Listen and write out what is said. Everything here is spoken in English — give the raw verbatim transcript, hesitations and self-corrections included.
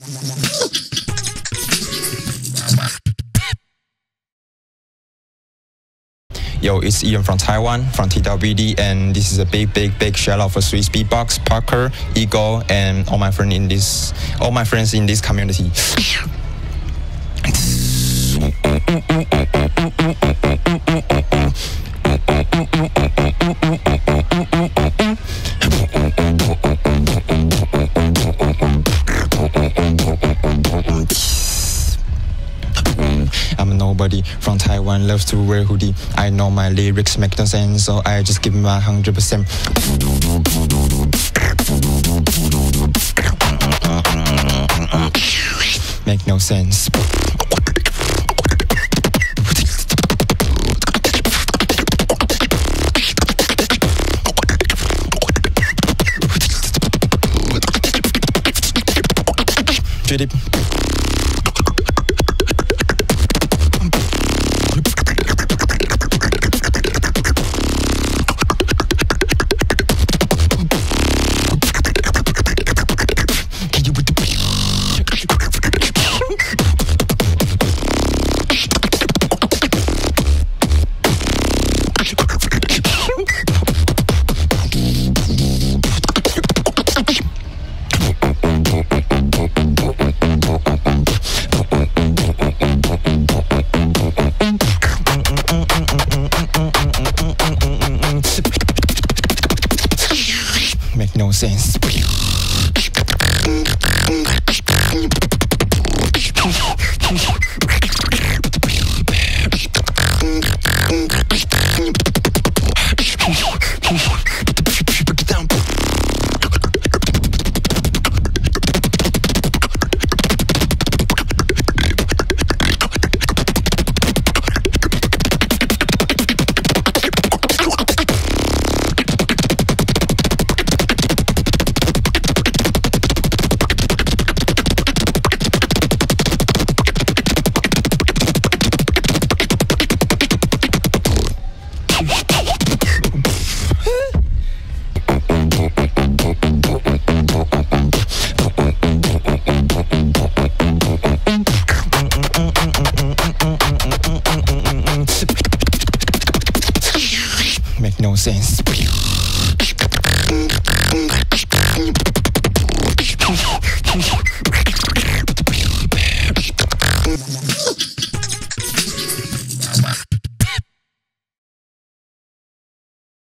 Yo, it's Ian from Taiwan, from T W D, and this is a big, big, big shout out for Swissbeatbox, Parker, Eagle, and all my friends in this, all my friends in this community. I'm a nobody from Taiwan, loves to wear hoodie. I know my lyrics make no sense, so I just give my hundred percent. Make no sense. Drip. Make no sense. Make no sense.